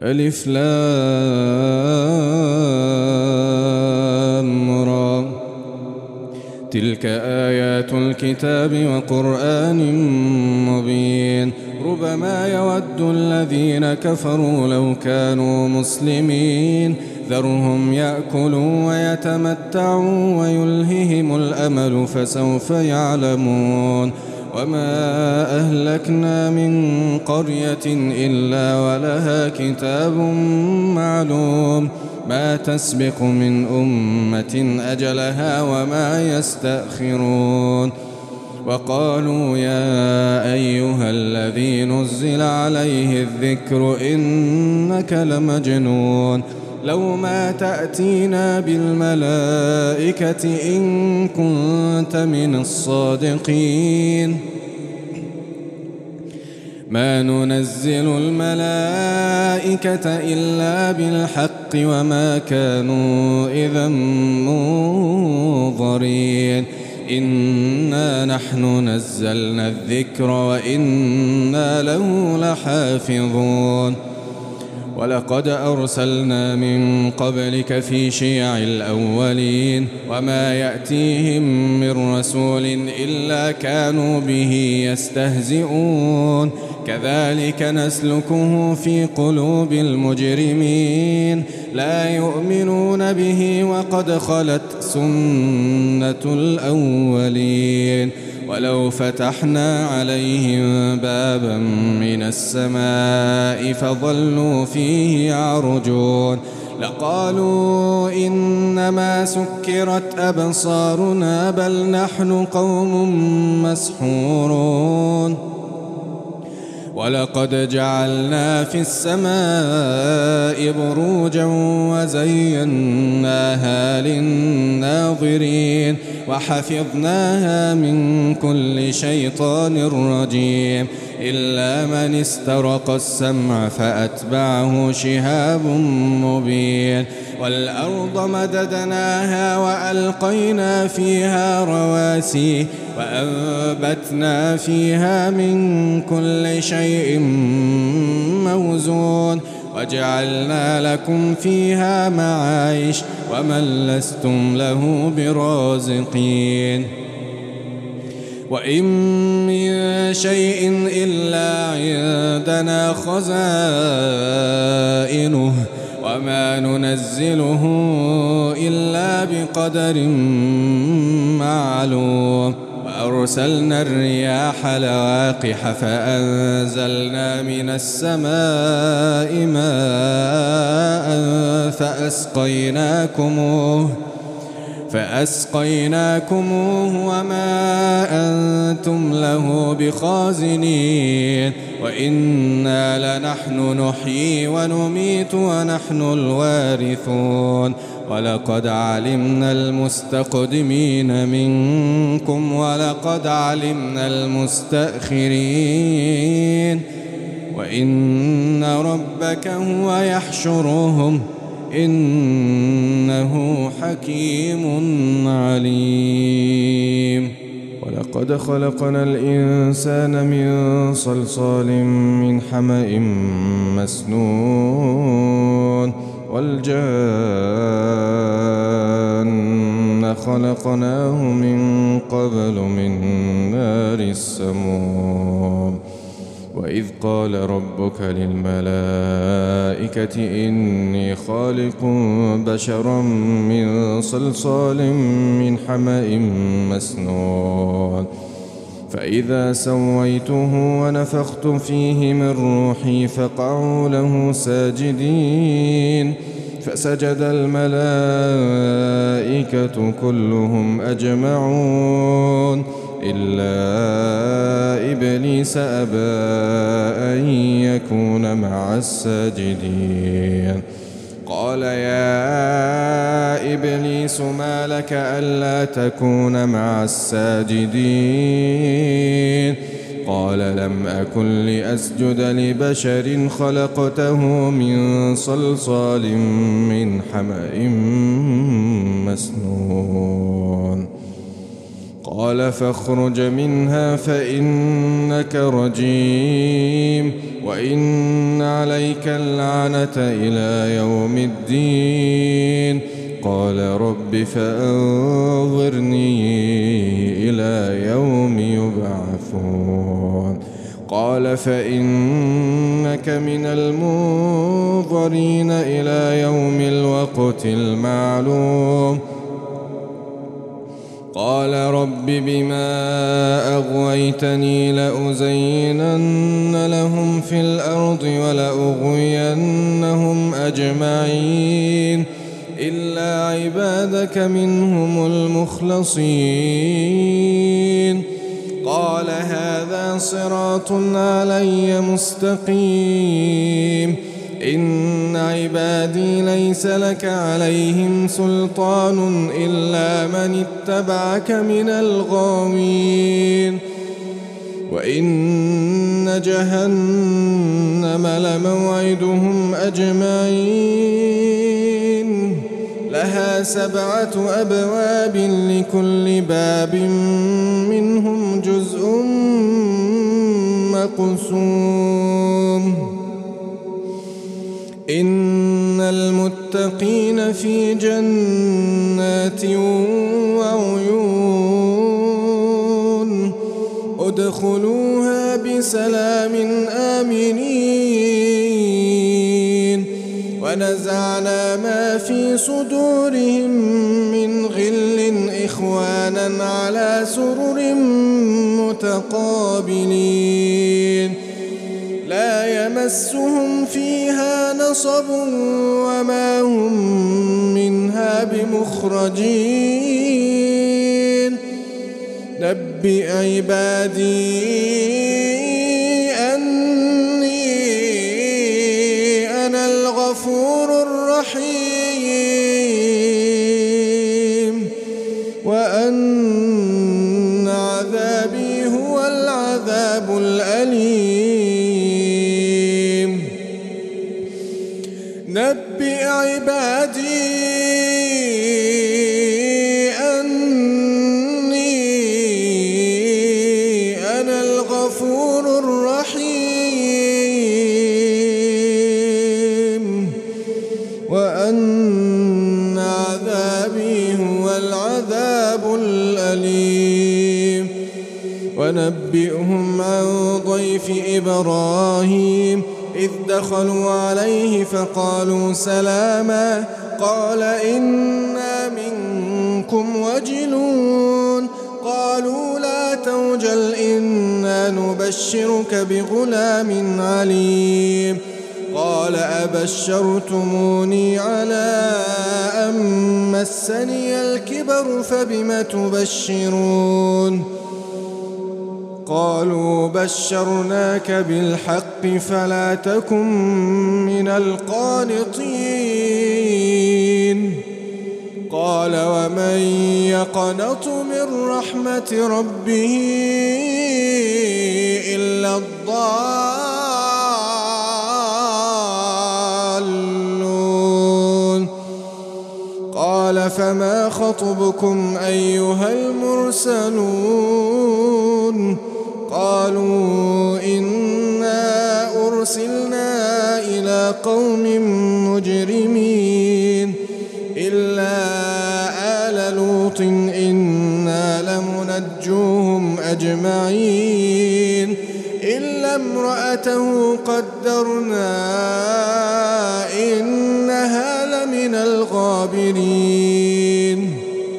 ألف لام را. تلك آيات الكتاب وقرآن مبين. ربما يود الذين كفروا لو كانوا مسلمين ذرهم يأكلوا ويتمتعوا ويلههم الأمل فسوف يعلمون. وما أهلكنا من قرية إلا ولها كتاب معلوم ما تسبق من أمة أجلها وما يستأخرون. وقالوا يا أيها الذي نزل عليه الذكر إنك لمجنون لو ما تأتينا بالملائكة إن كنت من الصادقين. ما ننزل الملائكة إلا بالحق وما كانوا إذا منظرين. إنا نحن نزلنا الذكر وإنا له لحافظون. ولقد أرسلنا من قبلك في شيع الأولين وما يأتيهم من رسول إلا كانوا به يستهزئون. كذلك نسلكه في قلوب المجرمين لا يؤمنون به وقد خلت سنة الأولين. ولو فتحنا عليهم بابا من السماء فظلوا فيه يعرجون لقالوا إنما سكرت أبصارنا بل نحن قوم مسحورون. ولقد جعلنا في السماء بروجا وزيناها للناظرين وحفظناها من كل شيطان رجيم إلا من استرق السمع فأتبعه شهاب مبين. والأرض مددناها وألقينا فيها رواسي وأنبتنا فيها من كل شيء موزون وجعلنا لكم فيها معايش ومن لستم له برازقين. وإن من شيء إلا عندنا خزائنه وما ننزله إلا بقدر معلوم. وأرسلنا الرياح لواقح فأنزلنا من السماء ماء فأسقيناكموه وما أنتم له بخازنين. وإنا لنحن نحيي ونميت ونحن الوارثون. ولقد علمنا المستقدمين منكم ولقد علمنا المستأخرين. وإن ربك هو يحشرهم إنه حكيم عليم. ولقد خلقنا الإنسان من صلصال من حمأ مسنون والجان خلقناه من قبل من نار السموم. وإذ قال ربك للملائكة إني خالق بشرا من صلصال من حمأ مسنون فإذا سويته ونفخت فيه من روحي فقعوا له ساجدين. فسجد الملائكة كلهم أجمعون إلا إبليس أبى أن يكون مع الساجدين. قال يا إبليس ما لك ألا تكون مع الساجدين؟ قال لم أكن لأسجد لبشر خلقته من صلصال من حمأ مسنون قال فاخرج منها فإنك رجيم وإن عليك اللعنة إلى يوم الدين. قال رب فأنظرني إلى يوم يبعثون. قال فإنك من المنظرين إلى يوم الوقت المعلوم. قال رب بما أغويتني لأزينن لهم في الأرض ولأغوينهم أجمعين إلا عبادك منهم المخلصين. قال هذا صراط علي مستقيم إن عبادي ليس لك عليهم سلطان إلا من اتبعك من الغاوين. وإن جهنم لموعدهم أجمعين لها 7 أبواب لكل باب منهم جزء مقسوم. إن المتقين في جنات وعيون ادخلوها بسلام آمنين. ونزعنا ما في صدورهم من غل إخوانا على سرر متقابلين لا يمسهم فيها نصب وما هم منها بمخرجين. نبئ عبادي أني أنا الغفور الرحيم وأن عذابي هو العذاب الأليم. نبئ عبادي أني أنا الغفور الرحيم وأن عذابي هو العذاب الأليم. ونبئهم عن ضيف إبراهيم إذ دخلوا عليه فقالوا سلاما قال إنا منكم وجلون. قالوا لا توجل إنا نبشرك بغلام عليم. قال أبشرتموني على أن مسني الكبر فبم تبشرون. قالوا بشرناك بالحق فلا تكن من القانطين. قال ومن يقنط من رحمة ربه إلا الضالون. قال فما خطبكم أيها المرسلون. قالوا إنا أرسلنا إلى قوم مجرمين إلا آل لوط إنا لمنجوهم أجمعين إلا امرأته قدرنا إنها لمن الغابرين.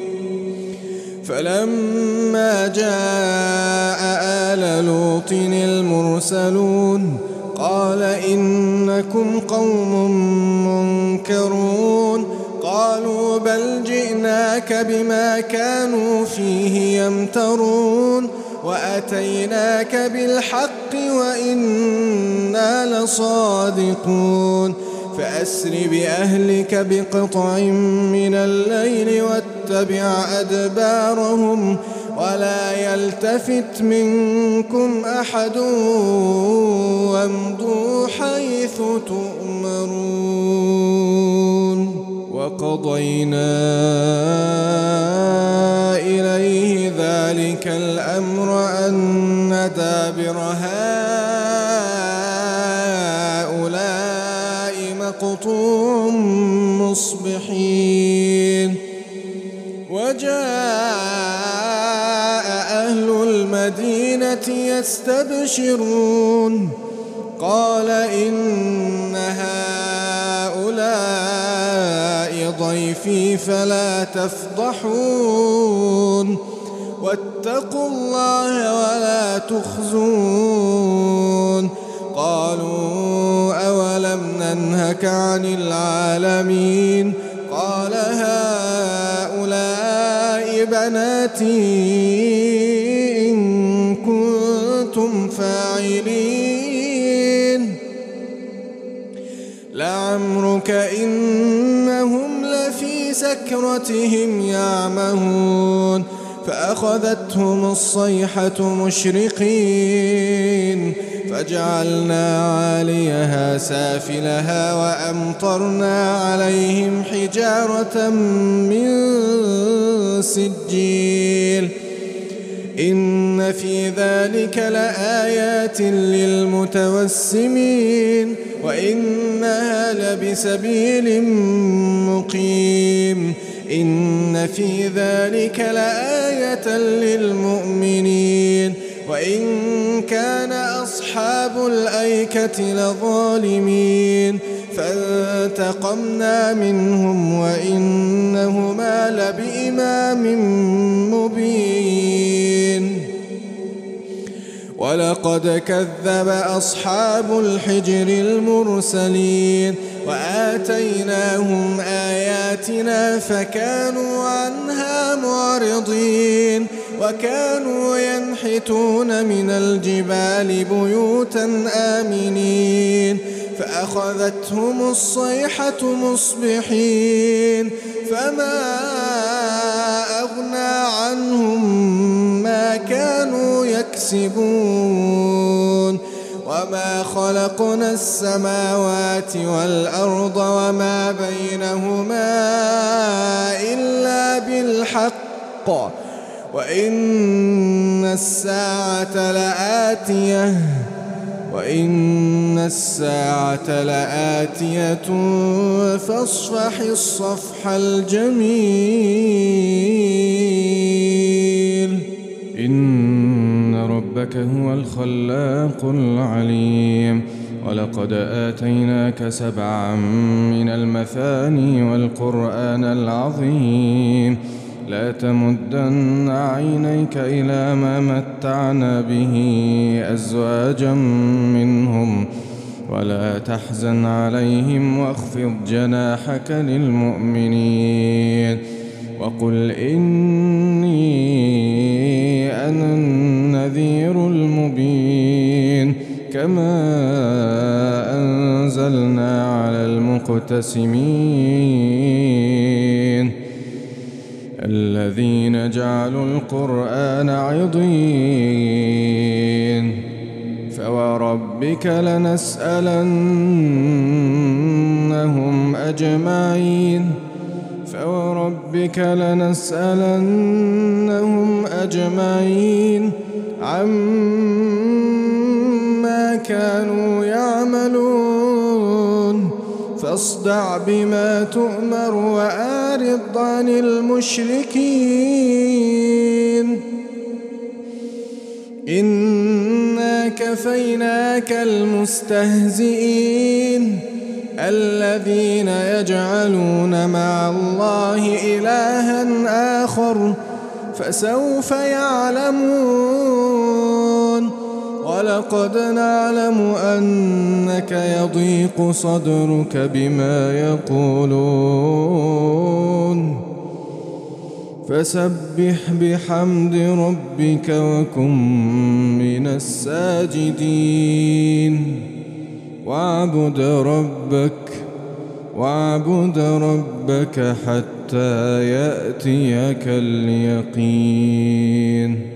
فلما جاء آل لوط المرسلون قال إنكم قوم منكرون. قالوا بل جئناك بما كانوا فيه يمترون وأتيناك بالحق وإنا لصادقون. فأسر بأهلك بقطع من الليل واتبع أدبارهم ولا يلتفت منكم أحد وامضوا حيث تؤمرون. وقضينا إليه ذلك مقطوع مصبحين وجاء أهل المدينة يستبشرون قال إن هؤلاء ضيفي فلا تفضحون واتقوا الله ولا تخزون قالوا أولم ننهك عن العالمين قال هؤلاء بناتي إن كنتم فاعلين لعمرك إنهم لفي سكرتهم يعمهون فأخذتهم الصيحة مشرقين فجعلنا عاليها سافلها وأمطرنا عليهم حجارة من سجيل إن في ذلك لآيات للمتوسمين وإنها لبسبيل مقيم إن في ذلك لآية للمؤمنين وإن كان أصحاب الأيكة لظالمين فانتقمنا منهم وإنهما لبإمام مبين ولقد كذب أصحاب الحجر المرسلين وآتيناهم آياتنا فكانوا عنها معرضين وكانوا ينحتون من الجبال بيوتا آمنين فأخذتهم الصيحة مصبحين فما أغنى عنهم ما كانوا يكسبون وما خلقنا السماوات والأرض وما بينهما إلا بالحق وإن الساعة لآتية فاصفح الصفح الجميل إن ربك هو الخلاق العليم ولقد آتيناك 7 من المثاني والقرآن العظيم لا تمدن عينيك إلى ما متعنا به أزواجا منهم ولا تحزن عليهم واخفض جناحك للمؤمنين وقل إني أنا النذير المبين كما أنزلنا على المقتسمين الذين جعلوا القرآن عضين فوربك لنسألنهم أجمعين عما كانوا يعملون فاصدع بما تؤمر وأعرض عن المشركين إنا كفيناك المستهزئين الذين يجعلون مع الله إلها آخر فسوف يعلمون ولقد نعلم أنك يضيق صدرك بما يقولون فسبح بحمد ربك وكن من الساجدين واعبد ربك حتى يأتيك اليقين.